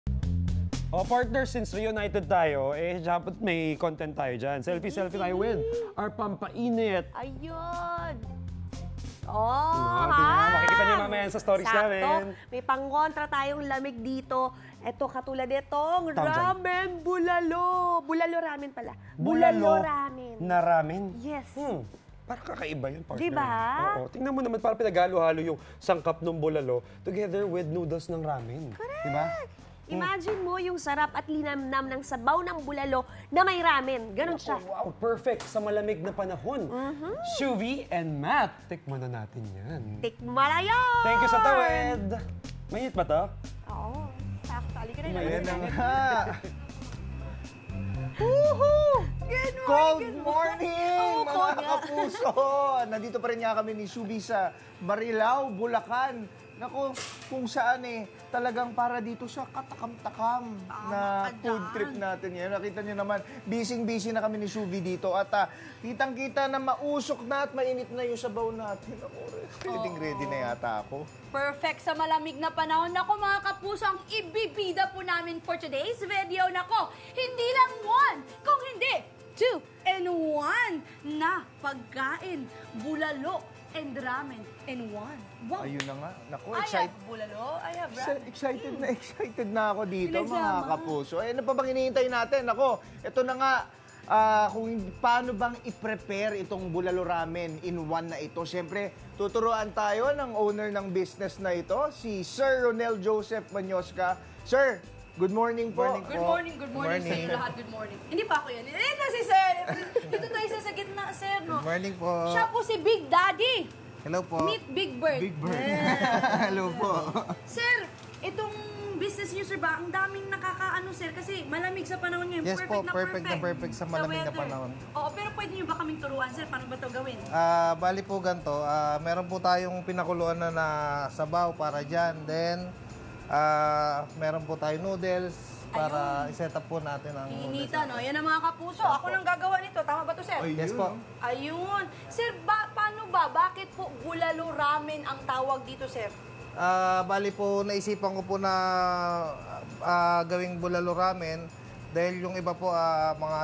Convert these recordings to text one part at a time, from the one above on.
O partner, since reunited tayo, dapat may content tayo dyan. Selfie tayo with our pampainit. Ayun! Makikita niyo mamaya sa stories namin. May pangkontra tayong lamig dito. Ito, katulad itong ramen bulalo. Bulalo ramen pala. Bulalo ramen. Na ramen? Yes. Parang kakaiba yun, partner. Diba? Oo. Tingnan mo naman, parang pinaghalo-halo yung sangkap ng bulalo together with noodles ng ramen. Correct. Diba? Imagine mo yung sarap at linamnam ng sabaw ng bulalo na may ramen. Ganon siya. Wow, perfect sa malamig na panahon. Shuvi and Matt, tikman na natin yan. Tikmala yan! Thank you sa tawid. Mainit ba to? Oo. Actually, ka na Ayan na nga. Good Cold morning, mga kapuso! Nandito pa rin nga kami ni Shubi sa Marilao, Bulacan. Naku, kung saan talagang para dito sa katakam-takam na food trip natin ngayon. Nakita nyo naman, busy-busy na kami ni Shubi dito. At kitang-kita na mausok na at mainit na yung sabaw natin. Ako, ready na yata ako. Perfect sa malamig na panahon. Nako mga kapuso, ang ibibida po namin for today's video. Nako, hindi lang one, kung hindi 2-in-1 na pagkain, bulalo and ramen in one. Wow. Ayun na nga. Naku, I excited. have bulalo, I have ramen. Excited na ako dito, mga Pinagsama. kapuso. Ano pa bang hinihintay natin? Ako, ito na nga. Kung paano bang i-prepare itong bulalo ramen in one na ito. Siyempre, tuturuan tayo ng owner ng business na ito, si Sir Ronel Joseph Manyosca. Sir, good morning po. Good morning sa inyo lahat. Good morning. Hindi pa ako yan. Ito si Sir. Dito tayo sa gitna, Sir. No? Good morning po. Siya po si Big Daddy. Hello po. Meet Big Bird. Big Bird. Hello po. Sir, itong business niyo, sir, ba? Ang daming nakakaano, sir, kasi malamig sa panahon ngayon. Yes po, perfect na perfect sa malamig na weather. panahon. Oo, pero pwede niyo ba kaming turuan, sir? Paano ba ito gawin? Bali po ganito, meron po tayong pinakuluan na sabaw para dyan. Then, meron po tayong noodles para i-set up po natin ang noodles. Inita, no? Yan ang mga kapuso. Ako nang gagawa nito. Tama ba to, sir? Yes po. Ayun. Sir, paano ba? Bakit po bulalo ramen ang tawag dito, sir? Bali po, naisipan ko po na gawing bulalo ramen dahil yung iba po mga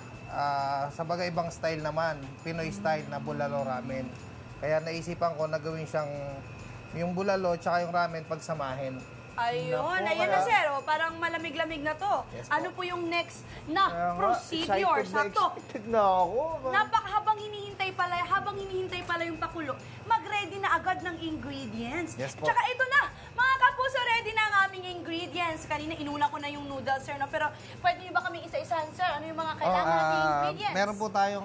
sa bagay ibang style naman, Pinoy style na bulalo ramen. Kaya naisipan ko na gawin siyang yung bulalo tsaka yung ramen pagsamahin. Ayun, ayan na, sir. O, parang malamig-lamig na to. Yes po. Ano po yung next na procedure? Sakto. Excited na ako. Habang hinihintay pala yung pakulo, mag-ready na agad ng ingredients. Yes po. Tsaka ito na, mga kapuso, ready na ang aming ingredients. Kanina inuna ko na yung noodles, sir, no? Pero pwede niyo ba kaming isa-isahan, sir? Ano yung mga kailangan nating ingredients? Meron po tayong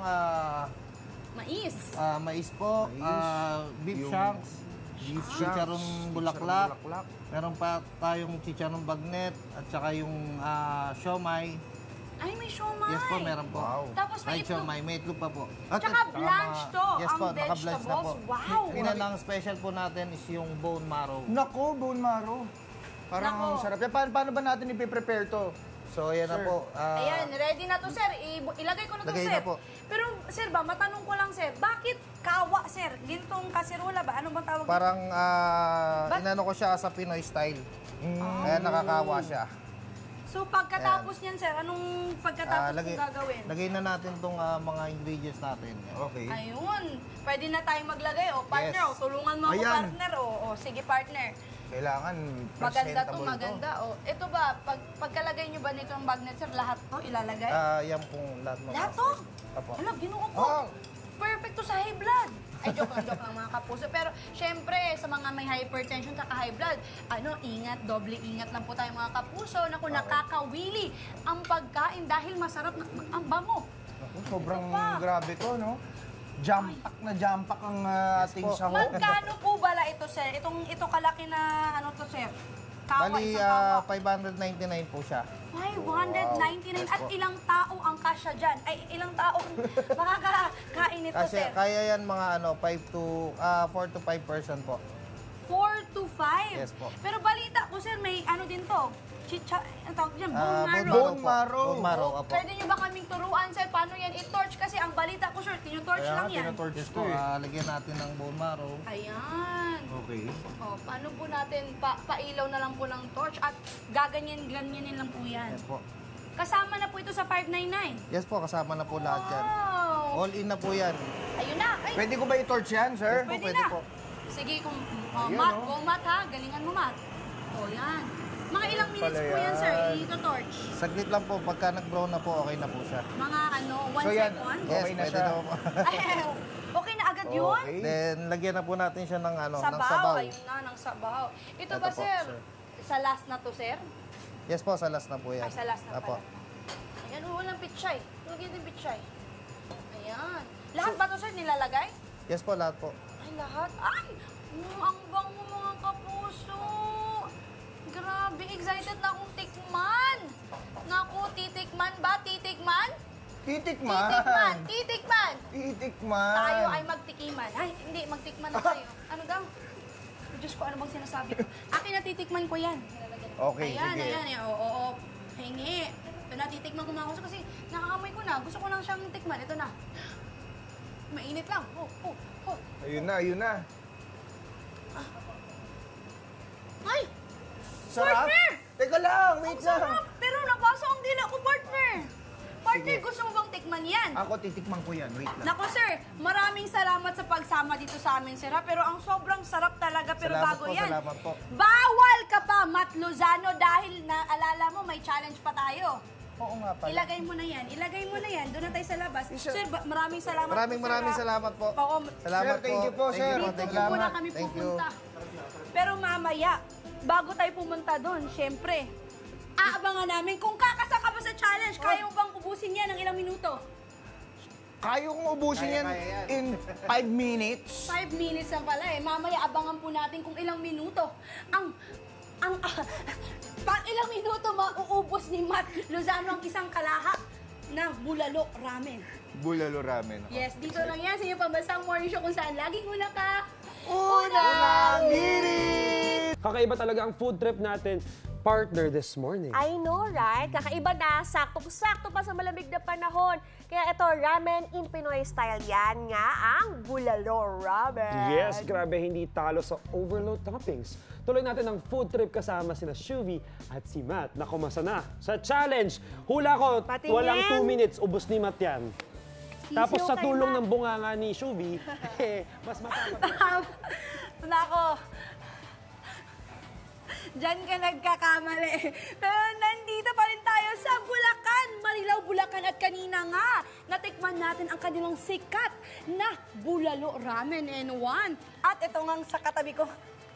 Mais. mais po, beef shanks, chicharong bulaklak. Meron pa tayong chicharong bagnet at saka yung siomay. Ay, may siomay. Yes po, meron po. Tapos may itlog. siomay, may itlog pa po. Tsaka blanch to, Yes ang po, naka-blanch na po. vegetables. Wow! Pinang ang special po natin is yung bone marrow. Nako, bone marrow. Parang Nako. ang sarap. Paano ba natin i-prepare to? So, yan na po. Ayan, ready na to, sir. Ilagay ko na to, Lagay sir. na po. Pero, sir ba, matanong ko lang, sir, bakit kawa, sir? Gintong kaserola ba? Ano bang tawag? Parang inano ko siya sa Pinoy style. Kaya nakakawa siya. So, pagkatapos niyan, sir, anong pagkatapos kong gagawin? Lagay na natin itong mga ingredients natin. Okay. Ayun, pwede na tayong maglagay. O, partner, Yes. o, tulungan mo ako, Ayan. partner. O, sige, partner. Kailangan Maganda to, presentable maganda. O, ito ba, pagkalagay niyo ba nito ang bagnet, sir, lahat to ilalagay? Yan pong lahat mga. Lahat to? Apo. Hala, ginuot ko. Oh. Perfect to sa high blood. Ay, joke lang mga kapuso. Pero, syempre, sa mga may hypertension at high blood, ingat, doble ingat lang po tayo mga kapuso. Naku, nakakawili ang pagkain dahil masarap ang bango. Ako, sobrang Ito pa. grabe to, no? Jumpak ang ating po. sahog. Magkano po bala ito, sir? Ito kalaki na, ano to, sir? Kawa, Bali, isang kawa. 599 po siya. 599. At ilang tao ang kasya dyan? Ay, ilang tao makakakain nito, Kasi sir? kaya yan mga 4 to 5% po. 4 to 5? Yes po. Pero balita ko, sir, may ano din to. ang tawag dyan, bone marrow. Bone marrow. Bone marrow, apo. Pwede nyo ba kaming turuan, sir, paano yan i-torch? Kasi ang balita ko, sir, tinutorch lang yan. tinatorch Yes ko po, eh. lagyan natin ng bone marrow. Ayan. Okay. O, paano po natin pailaw na lang po ng torch at gaganyan-ganyanin lang po yan. Yes po. Kasama na po ito sa 599. Yes po, kasama na po lahat yan. Wow! All in na po yan. Ayun na. Ay, Pwede ko ba i-torch yan, sir? pwede pwede na. po. Sige, kung Ayun, mat, oh. go mat ha. Galingan mo mat. O, yan. Mga ilang minutes Pala po yan, sir, yan. ito-torch. Saglit lang po, pagka nag-brown na po, okay na po siya. Mga 1 So, yan. second. Yes, Okay na pwede siya. na po. Ay, okay na agad yun? Okay. Then, lagyan na po natin siya ng, ng Sabaw. sabaw. Ayun na, ng sabaw. Ito Ito ba, po, sir? sir. Sa last na to, sir? Yes po, sa last na po yan. Ay, sa last na Apo. pala. Ayan, walang pichay. Lagyan din pichay. Ayan. Lahat ba to, sir, nilalagay? Yes po, lahat po. Ay, lahat? Ay! Ang bango mga kapuso! Grabe, excited na akong tikman! Naku, titikman ba? Titikman? Titikman. Titikman! Titikman! Titikman. Tayo ay magtikiman. Ay, hindi, magtikman na tayo. Ano daw? Diyos ko, ano bang sinasabi ko? Akin na titikman ko yan. Okay, ayan, sige. ayan. Oo. Hingi. Ito na, titikman ko na ako kasi nakakamoy ko na. Gusto ko lang siyang tikman. Ito na. Mainit lang. Oh. Ayun na, ayun na. Ay! Sarap. Partner! Teka lang, wait lang. Sarap! Pero nabasa ang dila ko, partner. Partner, Sige. gusto mo bang tikman yan? Ako titikman ko yan, wait lang. Nako sir, maraming salamat sa pagsama dito sa amin sir, ha? Pero ang sobrang sarap talaga, pero Salamat bago po, yan. salamat po. Bawal ka pa, Matt Lozano, dahil naalala mo may challenge pa tayo. Oo nga pala. Ilagay mo na yan, doon na tayo sa labas. Sir, maraming salamat Maraming po, sir, maraming ha? salamat po. Oo, Salamat Sir, thank you po, sir. po, dito thank po you. muna kami Thank you. pupunta. Pero mamaya, bago tayo pumunta doon, syempre, aabangan namin kung kakasa ka ba sa challenge. Kaya mo bang ubusin yan ng ilang minuto? Kaya kong ubusin yan Kaya yan. in 5 minutes. 5 minutes lang pala eh. Mamaya abangan po natin kung ilang minuto ilang minuto mauubos ni Matt Lozano ang isang kalahap na bulalo ramen. Bulalo ramen. Yes, dito lang yan sa inyong pambansang morning show kung saan laging una ka. Unang hirit! Kakaiba talaga ang food trip natin, partner, this morning. I know, right? Kakaiba na, sakto-sakto pa sa malamig na panahon. Kaya ito, ramen in Pinoy style yan nga, ang bulalo ramen. Yes, grabe, hindi talo sa overload toppings. Tuloy natin ang food trip kasama sina Shuvi at si Matt na kumasa na sa challenge. Hula ko, Patingin. walang 2 minutes, ubos ni Matt yan. Tapos sa kay tulong Matt. ng bunganga ni Shuvi, mas matapag. Nako. Diyan ka nagkakamali. Pero nandito pa rin tayo sa Bulacan. Marilao, Bulacan. At kanina nga, natikman natin ang kanilang sikat na bulalo ramen in one. At ito nga sa katabi ko,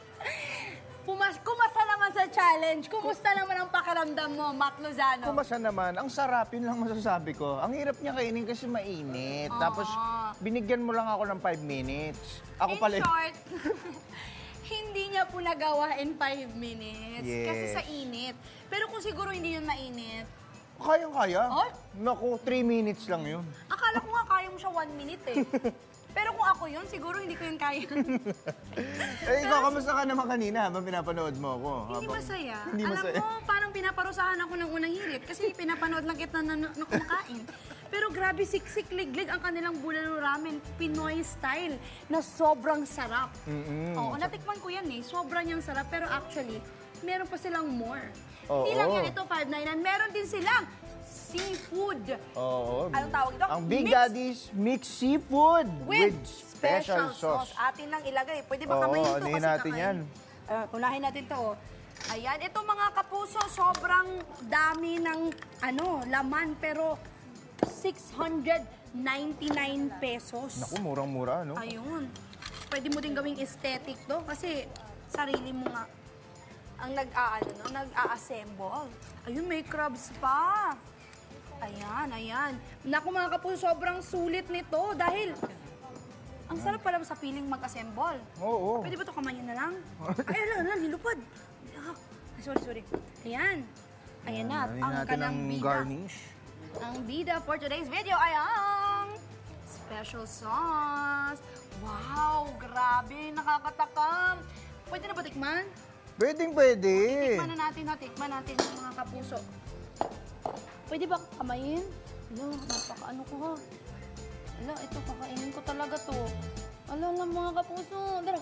kumasa naman sa challenge. Kumusta naman ang pakiramdam mo, Matt Lozano? Kumasa naman, ang sarap, yun lang masasabi ko. Ang hirap niya kainin kasi mainit. Tapos, binigyan mo lang ako ng 5 minutes. Ako In pala. short, hindi niya po nagawa in 5 minutes. Yes. Kasi sa init. Pero kung siguro hindi yun mainit, Kayang-kaya. Ay? Naku, 3 minutes lang yun. akala ko nga kaya mo siya 1 minute eh. Pero kung ako yun, siguro hindi ko yun kaya. Eh, ikaw, kamusta ka naman kanina habang pinapanood mo ako? Hindi masaya. Hindi masaya. Alam mo, parang pinaparusahan ako ng unang hirit kasi pinapanood lang kita na kumakain. Pero grabe, siksik-liglig ang kanilang bulalo ramen, Pinoy style, na sobrang sarap. Oo, natikman ko yan eh. Sobrang yung sarap. Pero actually, meron pa silang more. Oo. Hindi lang yan ito, 599. Meron din silang seafood. Oo. Anong tawag ito? Ang Big Mixed Daddy's Mixed Seafood with special sauce. Atin lang ilagay. Pwede ba Oo, kamayin ito? anuhin Kasi natin kakain. yan. Unahin natin ito. Ayan, ito mga kapuso, sobrang dami ng laman, pero 699 pesos. Naku, murang-mura, no? Ayun. Pwede mo din gawing aesthetic to kasi sarili mo nga ang nag-a-assemble. Ayun, may crabs pa. Ayan. Naku mga kapuso, sobrang sulit nito dahil ang sarap pala sa feeling mag-assemble. Oo. Pwede ba ito kamayin na lang? Ay, ala, nilupad. Ay, sorry. Ayan. Ayan na, Anuhin ang natin kanang ng bida. garnish. Ang bida for today's video ay ang special sauce. Wow, grabe, nakakatakam. Pwede na ba tikman? Pwedeng pwede. Tikman na natin, tikman natin yung mga kapuso. Pwede ba kamayin? Ala, napaka-ano ko ha. Ala, ito, kakainin ko talaga to. Ala lang mga kapuso. Dara.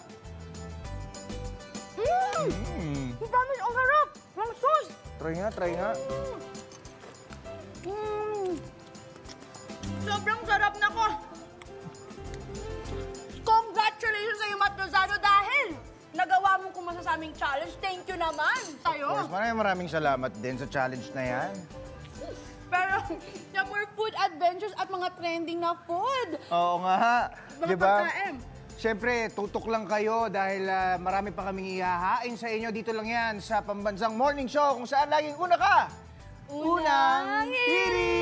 Ang dami, ang harap! Ang sauce! Try nga. Sobrang sarap na ko! Congratulations sa'yo, Matt Lozano, dahil nagawa mong kumasa sa aming challenge. Thank you naman sa'yo. Of course, maraming salamat din sa challenge na yan. Pero, yung more food adventures at mga trending na food. Oo nga, Mga di ba? pagkain. Siyempre, tutok lang kayo dahil marami pa kaming ihahain sa inyo. Dito lang yan sa Pambansang Morning Show kung saan laging una ka. Unang Hirit!